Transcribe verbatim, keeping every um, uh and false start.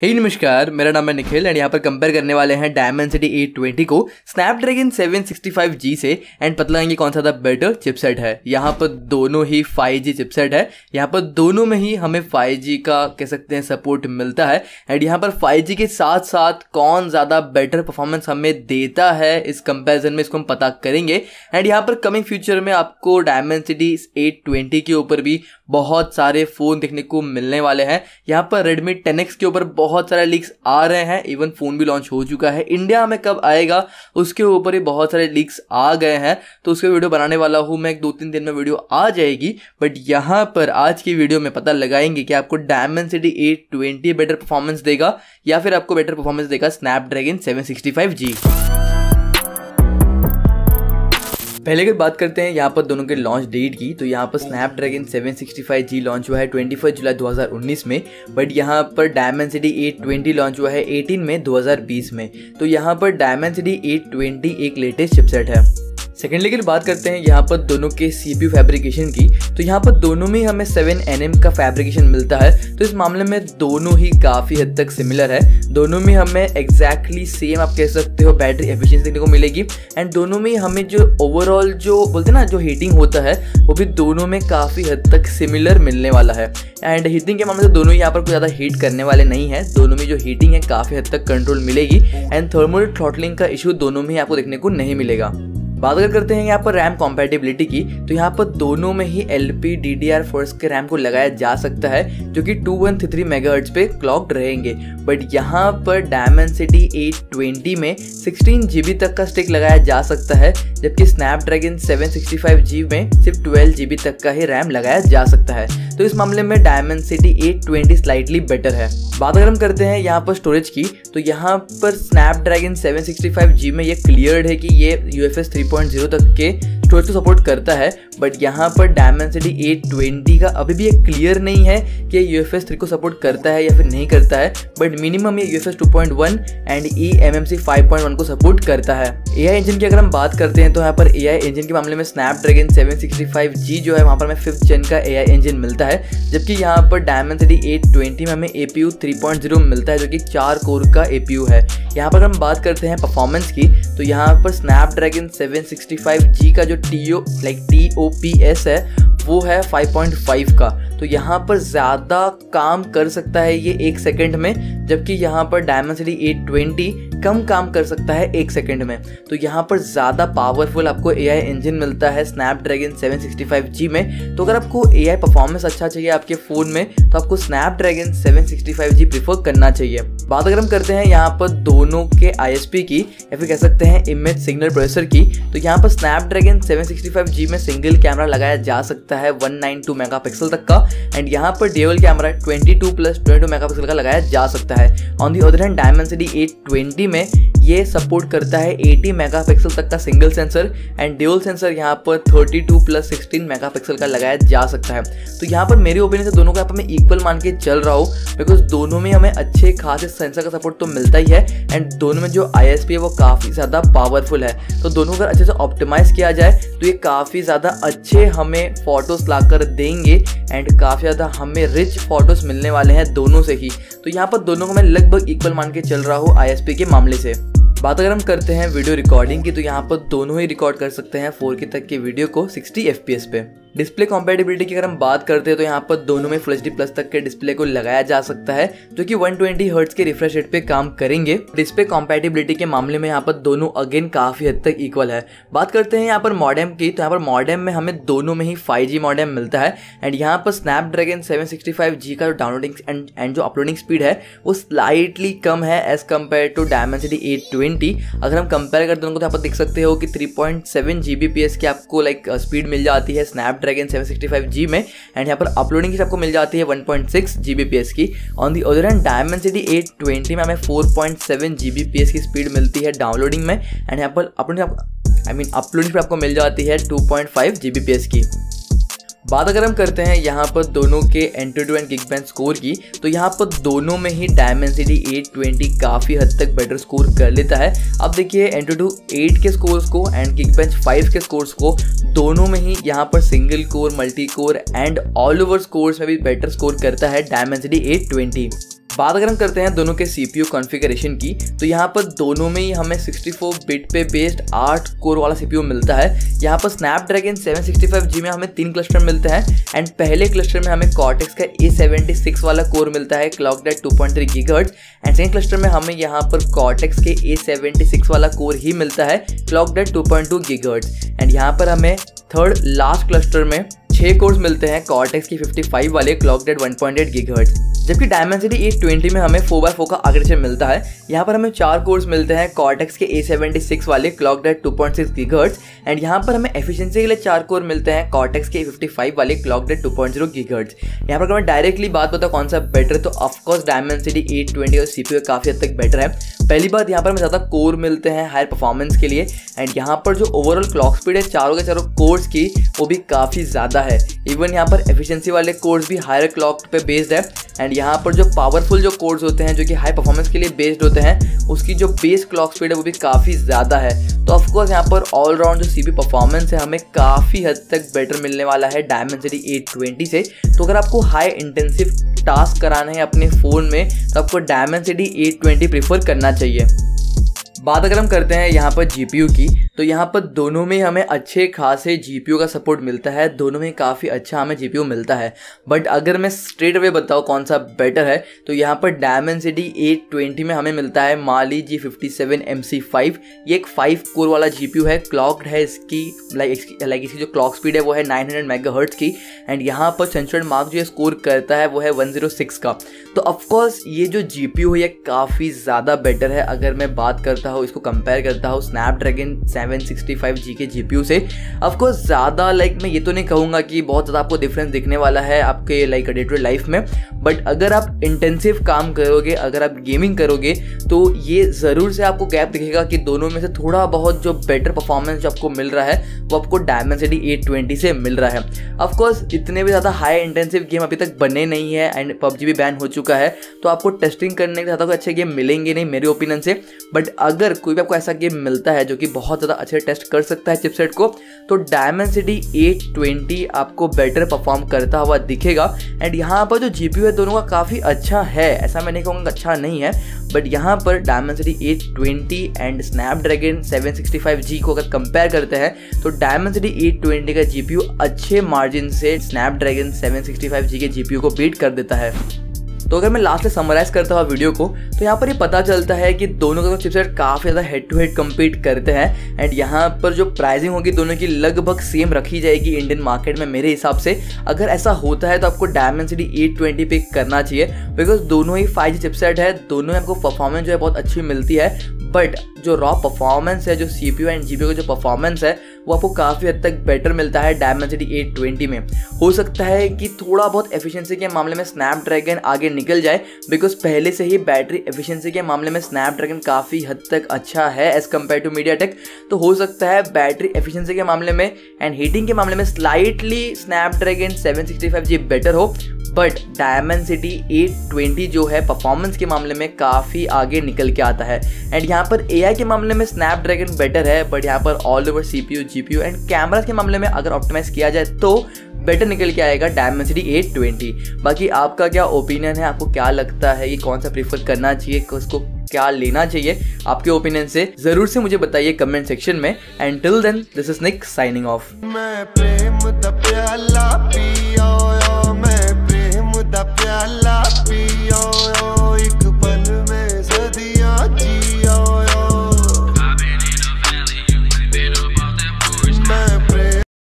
हे नमस्कार, मेरा नाम है निखिल एंड यहाँ पर कंपेयर करने वाले हैं डायमेंसिटी एट ट्वेंटी को Snapdragon seven sixty five G से एंड पता लगाएंगे कौन सा द बेटर चिपसेट है। यहाँ पर दोनों ही फाइव जी चिपसेट है। यहाँ पर दोनों में ही हमें फाइव जी का कह सकते हैं सपोर्ट मिलता है एंड यहाँ पर फाइव जी के साथ साथ कौन ज़्यादा बेटर परफॉर्मेंस हमें देता है इस कंपेरिजन में, इसको हम पता करेंगे। एंड यहाँ पर कमिंग फ्यूचर में आपको डायमेंसिटी एट ट्वेंटी के ऊपर भी बहुत सारे फ़ोन देखने को मिलने वाले हैं। यहाँ पर रेडमी टेन एक्स के ऊपर बहुत सारे लीक्स आ रहे हैं, इवन फ़ोन भी लॉन्च हो चुका है। इंडिया में कब आएगा उसके ऊपर ही बहुत सारे लीक्स आ गए हैं, तो उसके वीडियो बनाने वाला हूँ मैं। एक दो तीन दिन में वीडियो आ जाएगी, बट यहाँ पर आज की वीडियो में पता लगाएंगे कि आपको Dimensity eight twenty better performance देगा या फिर आपको बेटर परफॉर्मेंस देगा Snapdragon seven sixty five G. पहले की बात करते हैं यहाँ पर दोनों के लॉन्च डेट की, तो यहाँ पर Snapdragon seven sixty five G launch हुआ है इक्कीस जुलाई दो हज़ार उन्नीस में, बट यहाँ पर डायमेंसिटी एट ट्वेंटी लॉन्च हुआ है अठारह मई दो हज़ार बीस में। तो यहाँ पर डायमेंसिटी एट ट्वेंटी एक लेटेस्ट चिपसेट है। सेकेंडली की बात करते हैं यहाँ पर दोनों के सीपीयू फैब्रिकेशन की, तो यहाँ पर दोनों में हमें सेवन एन एम का फैब्रिकेशन मिलता है। तो इस मामले में दोनों ही काफ़ी हद तक सिमिलर है। दोनों में हमें एग्जैक्टली सेम आप कह सकते हो बैटरी एफिशिएंसी देखने को मिलेगी एंड दोनों में हमें जो ओवरऑल जो बोलते हैं ना जो हीटिंग होता है वो भी दोनों में काफ़ी हद तक सिमिलर मिलने वाला है। एंड हीटिंग के मामले में दोनों ही यहाँ पर कोई ज़्यादा हीट करने वाले नहीं है। दोनों में जो हीटिंग है काफ़ी हद तक कंट्रोल मिलेगी एंड थर्मल थ्रॉटलिंग का इशू दोनों में आपको देखने को नहीं मिलेगा। बात अगर करते हैं यहाँ पर रैम कॉम्पैटिबिलिटी की, तो यहाँ पर दोनों में ही L P D D R four के रैम को लगाया जा सकता है जो कि two one three three megahertz पे क्लॉक्ड रहेंगे। बट यहाँ पर डायमेंसिटी एट ट्वेंटी में सिक्सटीन जी बी तक का स्टिक लगाया जा सकता है, जबकि Snapdragon seven sixty five G में सिर्फ ट्वेल्व जी बी तक का ही रैम लगाया जा सकता है। तो इस मामले में Dimensity eight twenty slightly better है। बात अगर हम करते हैं यहाँ पर स्टोरेज की, तो यहाँ पर Snapdragon seven sixty five G में ये क्लियर्ड है कि ये U F S three point zero तक के स्टोरेज को सपोर्ट करता है। बट यहाँ पर डायमेंसिटी एट ट्वेंटी का अभी भी ये क्लियर नहीं है कि यू एफ एस थ्री को सपोर्ट करता है या फिर नहीं करता है, बट मिनिमम ये U F S two point one and E M M C five point one को सपोर्ट करता है। ए आई इंजन की अगर हम बात करते हैं तो यहाँ पर ए आई इंजन के मामले में Snapdragon seven sixty five G जो है वहाँ पर हमें फिफ्थ जेन का ए आई इंजन मिलता है, जबकि यहाँ पर डायमेंसिटी एट ट्वेंटी में हमें A P U three point zero मिलता है जो कि चार कोर का ए पी यू है। यहाँ पर हम बात करते हैं परफॉर्मेंस की, तो यहाँ पर Snapdragon seven sixty five G का जो T O like T O P S है वो है फाइव पॉइंट फाइव का। तो यहाँ पर ज़्यादा काम कर सकता है ये एक सेकंड में, जबकि यहाँ पर डायमेंसिटी एट ट्वेंटी कम काम कर सकता है एक सेकंड में। तो यहाँ पर ज़्यादा पावरफुल आपको ए आई इंजन मिलता है Snapdragon seven sixty five G में। तो अगर आपको ए आई परफॉर्मेंस अच्छा चाहिए आपके फ़ोन में तो आपको Snapdragon seven sixty five G prefer करना चाहिए। बात अगर हम करते हैं यहाँ पर दोनों के आई एस पी की या फिर कह सकते हैं इमेज सिग्नल प्रोसेसर की, तो यहाँ पर Snapdragon seven sixty five G में सिंगल कैमरा लगाया जा सकता है वन नाइंटी टू मेगापिक्सल तक का एंड यहाँ पर dual camera twenty two plus twenty two megapixel का लगाया जा सकता है। On the other hand Dimensity eight twenty में ये सपोर्ट करता है एटी मेगापिक्सल तक का single sensor and dual sensor यहाँ पर thirty two plus sixteen megapixel का लगाया जा सकता है। तो यहाँ पर मेरे ओपिनियन से दोनों का मैं इक्वल मान के चल रहा हूँ, बिकॉज दोनों में हमें अच्छे खासे सेंसर का सपोर्ट तो मिलता ही है एंड दोनों में जो आई एस पी है वो काफ़ी ज़्यादा पावरफुल है। तो दोनों अगर अच्छे से ऑप्टिमाइज किया जाए तो ये काफ़ी ज़्यादा अच्छे हमें फोटोज़ ला कर देंगे एंड काफ़ी ज़्यादा हमें रिच फोटोज़ मिलने वाले हैं दोनों से ही। तो यहाँ पर दोनों को मैं लगभग इक्वल मान के चल रहा हूँ आई एस पी के मामले से। बात अगर हम करते हैं वीडियो रिकॉर्डिंग की, तो यहाँ पर दोनों ही रिकॉर्ड कर सकते हैं फोर के तक के वीडियो को सिक्सटी एफ पी एस पे। डिस्प्ले कॉम्पैटिबिलिटी की अगर हम बात करते हैं तो यहाँ पर दोनों में फुल एच डी प्लस तक के डिस्प्ले को लगाया जा सकता है जो कि वन ट्वेंटी हर्ट्ज के रिफ्रेश रेट पे काम करेंगे। डिस्प्ले कॉम्पैटिबिलिटी के मामले में यहाँ पर दोनों अगेन काफ़ी हद तक इक्वल है। बात करते हैं यहाँ पर मॉडेम की, तो यहाँ पर मॉडेम में हमें दोनों में ही फाइव जी मॉडेम मिलता है एंड यहाँ पर Snapdragon seven sixty five G का जो डाउनलोडिंग एंड एंड जो अपलोडिंग स्पीड है वो स्लाइटली कम है as compare to Dimensity eight twenty. अगर हम कंपेयर करते हैं तो यहाँ पर देख सकते हो कि three point seven G B P S की आपको लाइक स्पीड मिल जाती है Snapdragon seven sixty five G में एंड यहाँ पर अपलोडिंग की आपको मिल जाती है one point six G B P S की। On the other hand Dimensity eight twenty में हमें four point seven G B P S की स्पीड मिलती है डाउनलोडिंग में एंड यहाँ पर अपलोडिंग आई मीन अपलोडिंग पर आपको मिल जाती है two point five G B P S की। बात अगर हम करते हैं यहाँ पर दोनों के AnTuTu and Geekbench score की, तो यहाँ पर दोनों में ही डायमेंसिटी एट ट्वेंटी काफ़ी हद तक बेटर स्कोर कर लेता है। अब देखिए एंड टू एट के स्कोर्स को एंड गिगबेंच फाइव के स्कोर्स को दोनों में ही यहाँ पर single core, multi core and overall scores में भी बेटर स्कोर करता है डायमेंसिटी एट ट्वेंटी। बात अगर हम करते हैं दोनों के सीपीयू कॉन्फ़िगरेशन की, तो यहाँ पर दोनों में ही हमें सिक्सटी फोर बिट पे बेस्ड आठ कोर वाला सीपीयू मिलता है। यहाँ पर Snapdragon seven sixty five G में हमें तीन क्लस्टर मिलते हैं एंड पहले क्लस्टर में हमें कॉर्टेक्स का ए सेवेंटी सिक्स वाला कोर मिलता है clocked at two point three gigahertz and second cluster में हमें यहाँ पर कॉर्टेक्स के ए सेवेंटी सिक्स वाला कोर ही मिलता है clocked at two point two gigahertz and यहाँ पर हमें थर्ड लास्ट क्लस्टर में छह कोर्स मिलते हैं कॉर्टेक्स की फिफ्टी फाइव वाले clocked at one point eight gigahertz, जबकि डायमेंसिटी एट ट्वेंटी में हमें फोर बाय फोर का आर्किटेक्चर मिलता है। यहाँ पर हमें चार कोर्स मिलते हैं कॉर्टेक्स के ए सेवेंटी सिक्स वाले clocked at two point six gigahertz and यहाँ पर हमें एफिशिएंसी के लिए चार कोर मिलते हैं कॉर्टेक्स के ए फिफ्टी फाइव वाले clocked at two point zero gigahertz. यहाँ पर अगर मैं डायरेक्टली बात बताऊँ कौन सा बेटर है, तो ऑफकोर्स डायमेंसिटी एट ट्वेंटी और सीपीयू काफ़ी हद तक बेटर है। पहली बात, यहाँ पर हमें ज़्यादा कोर मिलते हैं हायर परफॉर्मेंस के लिए एंड यहाँ पर जो ओवरऑल क्लॉक स्पीड है चारों के चारों कोर्स की वो भी काफ़ी ज़्यादा है। इवन यहाँ पर एफिशिएंसी वाले कोर्स भी हायर क्लॉक पे बेस्ड है एंड यहाँ पर जो पावरफुल जो कोर्स होते हैं जो कि हाई परफॉर्मेंस के लिए बेस्ड होते हैं उसकी जो बेस क्लॉक स्पीड है वो भी काफ़ी ज़्यादा है। तो ऑफकोर्स यहाँ पर ऑलराउंड जो सीपी परफॉर्मेंस है हमें काफ़ी हद तक बेटर मिलने वाला है डायमेंसिटी एट ट्वेंटी से। तो अगर आपको हाई इंटेंसिव टास्क कराना है अपने फ़ोन में तो आपको डायमेंसिटी एट ट्वेंटी प्रीफर करना चाहिए। बात अगर हम करते हैं यहाँ पर जीपीयू की, तो यहाँ पर दोनों में हमें अच्छे खासे जीपीयू का सपोर्ट मिलता है, दोनों में काफ़ी अच्छा हमें जीपीयू मिलता है। बट अगर मैं स्ट्रेट अवे बताऊँ कौन सा बेटर है, तो यहाँ पर डायमेंसिटी एट ट्वेंटी में हमें मिलता है Mali G fifty seven M C five. ये एक फाइव कोर वाला जीपीयू है, क्लॉक्ड है इसकी लाइक लाइक इसकी जो क्लॉक स्पीड है वो है नाइन हंड्रेड मेगाहर्ट्ज़ की एंड यहाँ पर सेंसर्ड मार्क जो स्कोर करता है वो है वन ज़ीरो सिक्स का। तो ऑफकोर्स ये जो जीपीयू है ये काफ़ी ज़्यादा बेटर है। अगर मैं बात करता हूँ इसको कंपेयर करता हूँ Snapdragon seven sixty five G के जीपीयू से, ऑफकोर्स ज़्यादा लाइक मैं ये तो नहीं कहूँगा कि बहुत ज़्यादा आपको डिफरेंस दिखने वाला है आपके like day to day life में, बट अगर आप इंटेंसिव काम करोगे, अगर आप गेमिंग करोगे तो ये ज़रूर से आपको गैप दिखेगा कि दोनों में से थोड़ा बहुत जो बेटर परफॉर्मेंस जो आपको मिल रहा है वो आपको डायमेंसिटी एट ट्वेंटी से मिल रहा है। ऑफकोर्स इतने भी ज़्यादा हाई इंटेंसिव गेम अभी तक बने नहीं है एंड पबजी भी बैन हो चुका है, तो आपको टेस्टिंग करने के ज़्यादा कोई अच्छे गेम मिलेंगे नहीं मेरे ओपिनियन से। बट अगर कोई भी आपको ऐसा गेम मिलता है जो कि बहुत ज़्यादा अच्छे टेस्ट कर सकता है चिपसेट को, तो डायमेंसिटी एट ट्वेंटी आपको बेटर परफॉर्म करता हुआ दिखेगा। एंड यहाँ पर जो जीपीयू है दोनों का काफ़ी अच्छा है, ऐसा मैं नहीं कहूँगा अच्छा नहीं है, बट यहाँ पर Dimensity eight twenty and Snapdragon seven sixty five G को अगर कंपेयर करते हैं तो डायमेंसिटी एट ट्वेंटी का जीपीयू अच्छे मार्जिन से Snapdragon seven sixty five G के जीपीयू को बीट कर देता है। तो अगर मैं लास्ट में समराइज करता हूँ वीडियो को, तो यहाँ पर ये पता चलता है कि दोनों का चिपसेट काफ़ी ज़्यादा हेड टू हेड कम्पीट करते हैं एंड यहाँ पर जो प्राइसिंग होगी दोनों की लगभग सेम रखी जाएगी इंडियन मार्केट में मेरे हिसाब से। अगर ऐसा होता है तो आपको डायमेंसिटी एट ट्वेंटी पे करना चाहिए, बिकॉज दोनों ही फाइव जी चिपसेट है, दोनों में आपको परफॉर्मेंस जो है बहुत अच्छी मिलती है, बट जो रॉ परफॉर्मेंस है, जो सीपीयू एंड जीपीयू का जो परफॉर्मेंस है वो आपको काफ़ी हद तक बेटर मिलता है डायमेंसिटी एट ट्वेंटी में। हो सकता है कि थोड़ा बहुत एफिशिएंसी के मामले में स्नैपड्रैगन आगे निकल जाए, बिकॉज पहले से ही बैटरी एफिशिएंसी के मामले में स्नैपड्रैगन काफ़ी हद तक अच्छा है एज़ कम्पेयर टू मीडियाटेक। तो हो सकता है बैटरी एफिशिएंसी के मामले में एंड हीटिंग के मामले में slightly Snapdragon seven sixty five G better हो, बट डायमेंसिटी एट ट्वेंटी जो है परफॉर्मेंस के मामले में काफ़ी आगे निकल के आता है। एंड यहाँ पर एआई के मामले में स्नैपड्रैगन बेटर है, बट यहाँ पर all over CPU, GPU and cameras के मामले में अगर ऑप्टिमाइज किया जाए तो बेटर निकल के आएगा डायमेंसिटी एट ट्वेंटी। बाकी आपका क्या ओपिनियन है, आपको क्या लगता है कि कौन सा प्रीफर करना चाहिए, उसको क्या लेना चाहिए, आपके ओपिनियन से ज़रूर से मुझे बताइए कमेंट सेक्शन में। And till then this is Nick signing off. मैं प्रेम दा प्याला पियो, मैं प्रेम दा प्याला पियो।